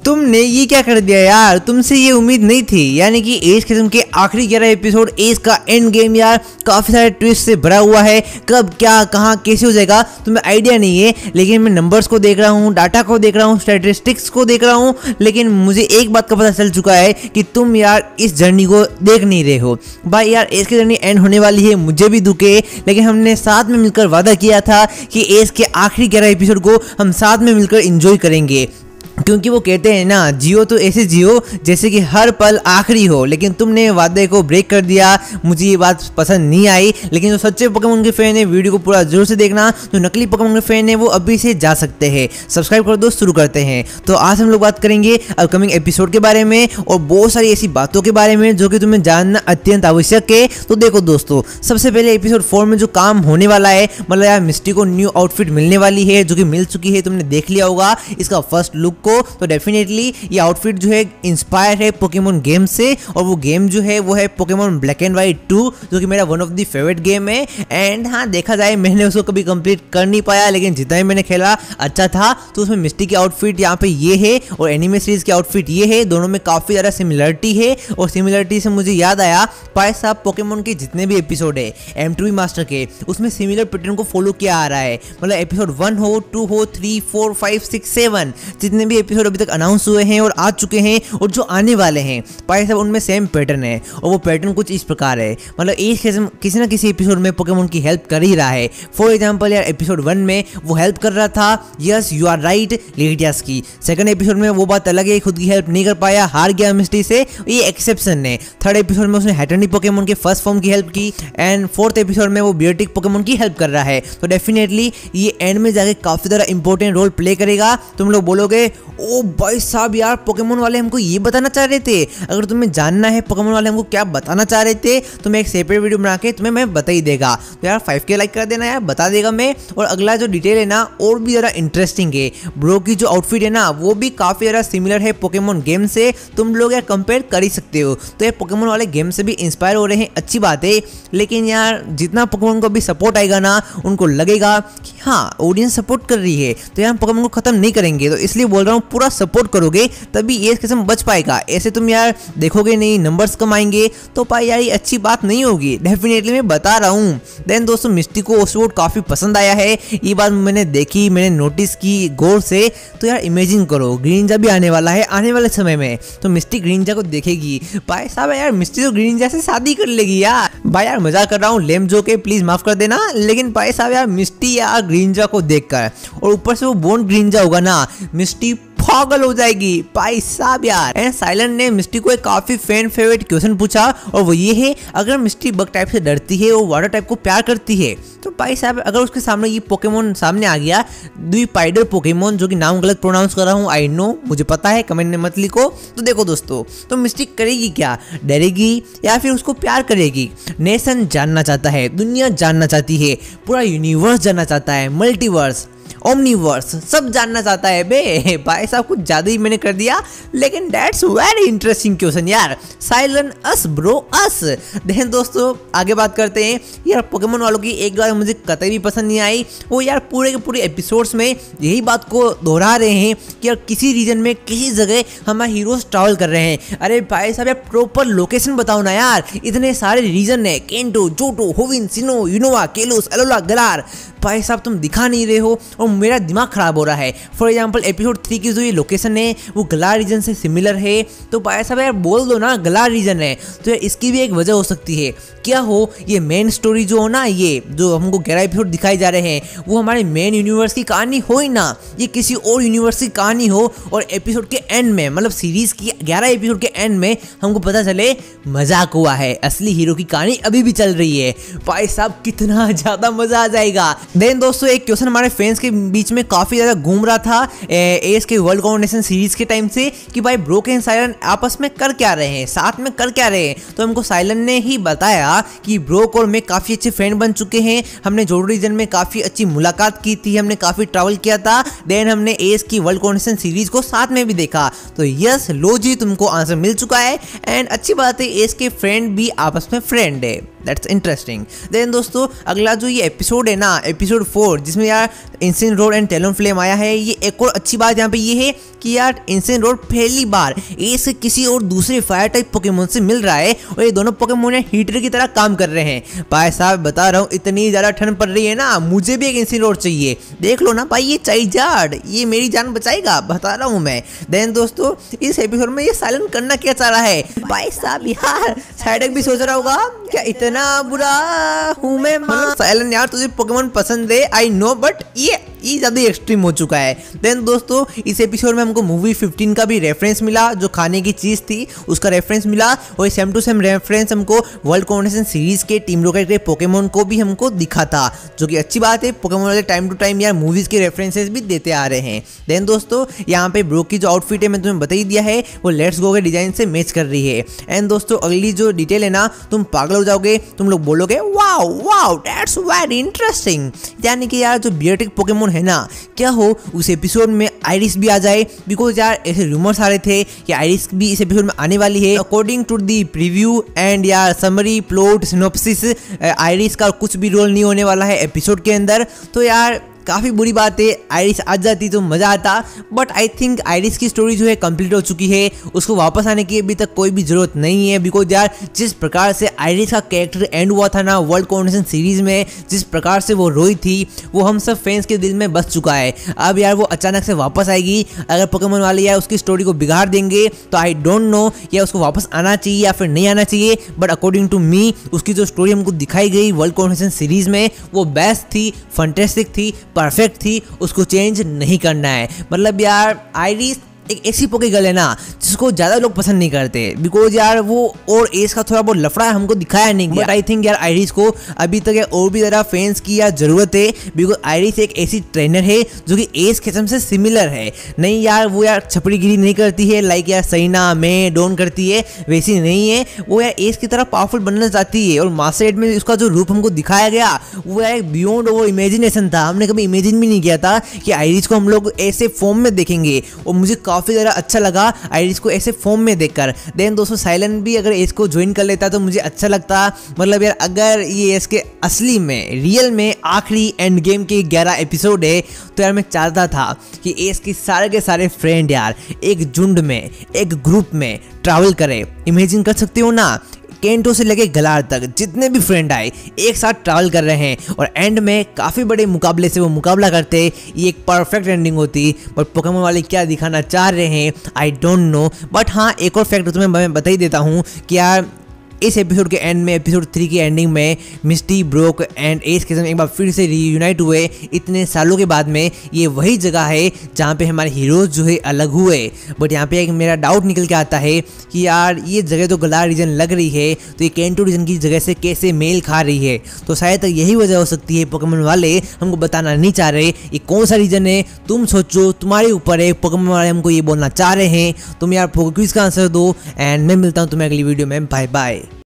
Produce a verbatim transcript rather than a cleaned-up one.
तुमने ये क्या कर दिया यार, तुमसे ये उम्मीद नहीं थी। यानी कि एज किस्म के आखिरी ग्यारह एपिसोड, एज का एंड गेम यार काफी सारे ट्विस्ट से भरा हुआ है। कब क्या कहाँ कैसे हो जाएगा तुम्हें आइडिया नहीं है, लेकिन मैं नंबर्स को देख रहा हूँ, डाटा को देख रहा हूँ, स्टैटिस्टिक्स को देख रहा हूँ, लेकिन मुझे एक बात का पता चल चुका है कि तुम यार इस जर्नी को देख नहीं रहे हो। भाई यार एज की जर्नी एंड होने वाली है, मुझे भी दुख है, लेकिन हमने साथ में मिलकर वादा किया था कि एज के आखिरी ग्यारह एपिसोड को हम साथ में मिलकर एंजॉय करेंगे। क्योंकि वो कहते हैं ना, जियो तो ऐसे जियो जैसे कि हर पल आखिरी हो। लेकिन तुमने वादे को ब्रेक कर दिया, मुझे ये बात पसंद नहीं आई। लेकिन जो सच्चे पोकेमोन के फैन है वीडियो को पूरा जोर से देखना, जो नकली पोकेमोन के फैन है वो अभी से जा सकते हैं। सब्सक्राइब कर दो, शुरू करते हैं। तो आज हम लोग बात करेंगे अपकमिंग एपिसोड के बारे में और बहुत सारी ऐसी बातों के बारे में जो कि तुम्हें जानना अत्यंत आवश्यक है। तो देखो दोस्तों, सबसे पहले एपिसोड फोर में जो काम होने वाला है, मतलब यार मिस्टी को न्यू आउटफिट मिलने वाली है, जो कि मिल चुकी है, तुमने देख लिया होगा इसका फर्स्ट लुक को। तो डेफिनेटली ये आउटफिट जो है इंस्पायर है पोकेमोन गेम से, और वो गेम जो है वो है Pokemon black and white two, जो कि मेरा one of the favourite game है। एंड हाँ, देखा जाए मैंने उसको कभी कंप्लीट कर नहीं पाया, लेकिन जितना ही मैंने खेला अच्छा था। तो उसमें मिस्टी की आउटफिट यहाँ पे ये है और एनिमे सीरीज की आउटफिट ये है, दोनों में काफी ज्यादा सिमिलरिटी है। और सिमिलरिटी से मुझे याद आया, पाए साहब पोकेमोन के जितने भी एपिसोड है एम टू वी मास्टर के, उसमें सिमिलर पैटर्न को फॉलो किया आ रहा है। मतलब एपिसोड वन हो, टू हो, three four five six seven, जितने भी एपिसोड अभी तक अनाउंस हुए हैं और आ चुके हैं और जो आने वाले हैं, पाए सब उनमें सेम पैटर्न है। और वो पैटर्न कुछ इस प्रकार है, मतलब एक किसी ना किसी एपिसोड में पोकेमोन की हेल्प कर ही रहा है। फॉर एग्जांपल यार एपिसोड वन में वो हेल्प कर रहा था, यस यू आर राइट, लेडियास की। सेकंड एपिसोड में वो बात अलग है, खुद की हेल्प नहीं कर पाया, हार गया मिस्टी से, ये एक्सेप्शन है। थर्ड एपिसोड में उसने हैटर्नी पोकेमोन के फर्स्ट फॉर्म की हेल्प की। एंड फोर्थ एपिसोड में वो बियर्टिक पोकेमोन की हेल्प कर रहा है। तो डेफिनेटली ये एंड में जाके काफी ज्यादा इंपॉर्टेंट रोल प्ले करेगा। तुम लोग बोलोगे ओ भाई साहब यार पोकेमोन वाले हमको ये बताना चाह रहे थे। अगर तुम्हें जानना है पोकेमोन वाले हमको क्या बताना चाह रहे थे, तो मैं एक सेपरेट वीडियो बना के तुम्हें मैं बता ही देगा। तो यार फाइव के लाइक कर देना यार, बता देगा मैं। और अगला जो डिटेल है ना और भी ज़रा इंटरेस्टिंग है। ब्रो की जो आउटफिट है ना वो भी काफ़ी ज़्यादा सिमिलर है पोकेमोन गेम से, तुम लोग यार कंपेयर कर ही सकते हो। तो यार पोकेमोन वाले गेम से भी इंस्पायर हो रहे हैं, अच्छी बात है। लेकिन यार जितना पोकेमोन को भी सपोर्ट आएगा ना, उनको लगेगा कि हाँ ऑडियंस सपोर्ट कर रही है, तो यार पोकेमोन को खत्म नहीं करेंगे। तो इसलिए बोल रहा हूँ पूरा सपोर्ट करोगे तभी ये किस्म बच पाएगा। ऐसे तुम यार देखोगे नहीं, नंबर्स कम आएंगे, तो पाई यार ये अच्छी बात नहीं होगी। डेफिनेटली मैं बता रहा हूँ। देन दोस्तों मिस्टी को ओसवोर्ड काफ़ी पसंद आया है, ये बात मैंने देखी, मैंने नोटिस की गौर से। तो यार इमेजिन करो ग्रीनिंजा भी आने वाला है आने वाले समय में, तो मिस्टी ग्रीनिंजा को देखेगी। भाई साहब यार मिस्टी तो ग्रीनिंजा से शादी कर लेगी यार। भाई यार मजाक कर रहा हूँ, लेम जो के प्लीज माफ कर देना। लेकिन भाई साहब यार मिस्टी यार ग्रीनिंजा को देखकर, और ऊपर से वो बोन ग्रीनिंजा होगा ना, मिस्टी पागल हो जाएगी भाई साहब यार। एंड साइलेंट ने मिस्टी को एक काफी फैन फेवरेट क्वेश्चन पूछा, और वो ये है, अगर मिस्टी बग टाइप से डरती है और वाटर टाइप को प्यार करती है, तो भाई साहब अगर उसके सामने ये पोकेमोन सामने आ गया, द्विपाइडर पोकेमोन, जो कि नाम गलत प्रोनाउंस कर रहा हूँ, आई नो, मुझे पता है, कमेंट में मत लिखो। तो देखो दोस्तों, तो मिस्टी करेगी क्या, डरेगी या फिर उसको प्यार करेगी? नेशन जानना चाहता है, दुनिया जानना चाहती है, पूरा यूनिवर्स जानना चाहता है, मल्टीवर्स, ओमनीवर्स सब जानना चाहता है बे। भाई साहब कुछ ज्यादा ही मैंने कर दिया, लेकिन दैट्स वेरी इंटरेस्टिंग क्वेश्चन यार। साइलेंट अस ब्रो अस। देन दोस्तों आगे बात करते हैं। यार पोकेमोन वालों की एक बात मुझे कतई भी पसंद नहीं आई, वो यार पूरे के पूरे एपिसोड्स में यही बात को दोहरा रहे हैं कि यार किसी रीजन में किसी जगह हमारे हीरोज ट्रैवल कर रहे हैं। अरे भाई साहब यार प्रॉपर लोकेशन बताओ ना यार, इतने सारे रीजन है, Kanto, Johto, Hoenn, Sinnoh, Unova, Kalos, Alola, Galar. भाई साहब तुम दिखा नहीं रहे हो और मेरा दिमाग खराब हो रहा है। फॉर एग्जांपल एपिसोड थ्री की जो ये लोकेशन है वो गलार रीजन से सिमिलर है, तो भाई साहब यार बोल दो ना गलार रीजन है। तो यार इसकी भी एक वजह हो सकती है, क्या हो, ये मेन स्टोरी जो हो ना, ये जो हमको ग्यारह एपिसोड दिखाई जा रहे हैं, वो हमारे मेन यूनिवर्स की कहानी हो ही ना, ये किसी और यूनिवर्स की कहानी हो। और एपिसोड के एंड में, मतलब सीरीज की ग्यारह एपिसोड के एंड में हमको पता चले मजाक हुआ है, असली हीरो की कहानी अभी भी चल रही है। भाई साहब कितना ज्यादा मजा आ जाएगा। देन दोस्तों एक क्वेश्चन हमारे फैंस के बीच में काफी ज्यादा घूम रहा था एस के वर्ल्ड कॉम्बिनेशन सीरीज के टाइम से, कि भाई ब्रोक एंड साइलेंट आपस में कर क्या रहे हैं, साथ में कर क्या रहे हैं। तो हमको साइलेंट ने ही बताया कि ब्रोक और मैं काफी अच्छे फ्रेंड बन चुके हैं, हमने जोड़ो रीजन में काफी अच्छी मुलाकात की थी, हमने काफी ट्रैवल किया था, देन हमने एस की वर्ल्ड कॉम्बिनेशन सीरीज को साथ में भी देखा। तो यस लो जी तुमको आंसर मिल चुका है। एंड अच्छी बात है एस के फ्रेंड भी आपस में फ्रेंड है। That's interesting. देन दोस्तों अगला जो ये एपिसोड है ना, एपिसोड फोर, जिसमें यार इनसेनरोड एंड टैलोनफ्लेम आया है, ये एक और अच्छी बात यहाँ पे ये है कि यार इनसेनरोड पहली बार एस किसी और दूसरे फायर टाइप पोकेमोन से मिल रहा है और ये दोनों पोकेमोन हीटर की तरह काम कर रहे हैं। भाई साहब बता रहा हूँ, इतनी ज्यादा ठंड पड़ रही है ना, मुझे भी एक इनसेनरोड चाहिए। देख लो ना भाई, ये चाइजार्ड ये मेरी जान बचाएगा, बता रहा हूँ मैं। देन दोस्तों इस एपिसोड में ये साइलेंट करना क्या चाह रहा है भाई साहब, यार साइडक भी सोच रहा होगा क्या इतना बुरा हूँ मैं मां। साइलेंट यार तुझे पोकेमोन पसंद है आई नो, बट ये ये ज़्यादा एक्सट्रीम हो चुका है। देन दोस्तों इस एपिसोड में हमको मूवी फिफ्टीन का भी रेफरेंस मिला, जो खाने की चीज़ थी उसका रेफरेंस मिला, और सेम टू सेम रेफरेंस हमको वर्ल्ड कॉम्बिनेशन सीरीज के टीम रॉकेट के पोकेमोन को भी हमको दिखा था, जो कि अच्छी बात है। पोकेमोन वाले टाइम टू टाइम यार मूवीज़ के रेफरेंसेस भी देते आ रहे हैं। देन दोस्तों यहाँ पे ब्रोक की जो आउटफिट है मैं तुम्हें बता ही दिया है, वो लेट्स गो के डिजाइन से मैच कर रही है। एंड दोस्तों अगली जो डिटेल है ना, तुम पागल हो जाओगे, तुम लोग बोलोगे wow wow that's very interesting, यानी कि यार जो बियरटिक पोकेमोन है ना, क्या हो उस एपिसोड में आइरिस भी आ जाए, बिकॉज यार ऐसे रूमर्स आ रहे थे कि आइरिस भी इस एपिसोड में आने वाली है। According to the preview and यार समरी प्लॉट सिनॉप्सिस, आइरिस का कुछ भी रोल नहीं होने वाला है एपिसोड के अंदर। तो यार काफ़ी बुरी बात है, आइरिस आ जाती तो मज़ा आता, बट आई थिंक आइरिस की स्टोरी जो है कंप्लीट हो चुकी है, उसको वापस आने की अभी तक कोई भी ज़रूरत नहीं है। बिकॉज यार जिस प्रकार से आइरिस का कैरेक्टर एंड हुआ था ना वर्ल्ड कॉम्बिनेशन सीरीज़ में, जिस प्रकार से वो रोई थी, वो हम सब फैंस के दिल में बस चुका है। अब यार वो अचानक से वापस आएगी, अगर पोकेमोन वाले यार उसकी स्टोरी को बिगाड़ देंगे तो आई डोंट नो या उसको वापस आना चाहिए या फिर नहीं आना चाहिए। बट अकॉर्डिंग टू मी उसकी जो स्टोरी हमको दिखाई गई वर्ल्ड कॉम्बिनेशन सीरीज़ में, वो बेस्ट थी, फंटेस्टिक थी, परफेक्ट थी, उसको चेंज नहीं करना है। मतलब यार आइरिस एक ऐसी पोके गर्ल है ना जिसको ज़्यादा लोग पसंद नहीं करते, बिकॉज यार वो और एज का थोड़ा बहुत लफड़ा हमको दिखाया नहीं गया। बट आई थिंक यार आइरिस को अभी तक और भी ज़्यादा फैंस की यार ज़रूरत है, बिकॉज आइरिस एक ऐसी ट्रेनर है जो कि एज किस्म से सिमिलर है। नहीं यार वो यार छपड़ीगिरी नहीं करती है लाइक यार सैना में डॉन करती है, वैसी नहीं है। वो यार एज की तरह पावरफुल बनना चाहती है, और मास्टर एड में उसका जो रूप हमको दिखाया गया वो यार बियॉन्ड वो इमेजिनेशन था। हमने कभी इमेजिन भी नहीं किया था कि आइरिस को हम लोग ऐसे फॉर्म में देखेंगे, और मुझे काफ़ी ज़्यादा अच्छा लगा आइरिस को ऐसे फॉर्म में देखकर। देन दोस्तों साइलेंट भी अगर एज को ज्वाइन कर लेता तो मुझे अच्छा लगता। मतलब यार अगर ये एज के असली में रियल में आखिरी एंड गेम के ग्यारह एपिसोड है, तो यार मैं चाहता था कि एज के सारे के सारे फ्रेंड यार एक झुंड में एक ग्रुप में ट्रैवल करे। इमेजिन कर सकते हो ना, केंटो से लेके गलार तक जितने भी फ्रेंड आए एक साथ ट्रैवल कर रहे हैं, और एंड में काफ़ी बड़े मुकाबले से वो मुकाबला करते, ये एक परफेक्ट एंडिंग होती। बट पोकेमोन वाले क्या दिखाना चाह रहे हैं आई डोंट नो। बट हाँ एक और फैक्ट तुम्हें मैं बता ही देता हूँ कि यार इस एपिसोड के एंड में, एपिसोड थ्री की एंडिंग में, मिस्टी ब्रोक एंड एज के साथ एक बार फिर से रीयूनाइट हुए इतने सालों के बाद में। ये वही जगह है जहाँ पे हमारे हीरोज जो है अलग हुए। बट यहाँ पे एक मेरा डाउट निकल के आता है कि यार ये जगह तो गलार रीजन लग रही है, तो ये केंटो रीजन की जगह से कैसे मेल खा रही है। तो शायद यही वजह हो सकती है, पोकेमोन वाले हमको बताना नहीं चाह रहे ये कौन सा रीजन है। तुम सोचो, तुम्हारे ऊपर है। पोकेमोन वाले हमको ये बोलना चाह रहे हैं, तुम यार क्विज का आंसर दो। एंड मैं मिलता हूँ तुम्हें अगली वीडियो में, बाय बाय।